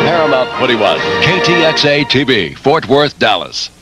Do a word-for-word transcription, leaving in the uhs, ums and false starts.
Paramount twenty-one, K T X A T V, Fort Worth, Dallas.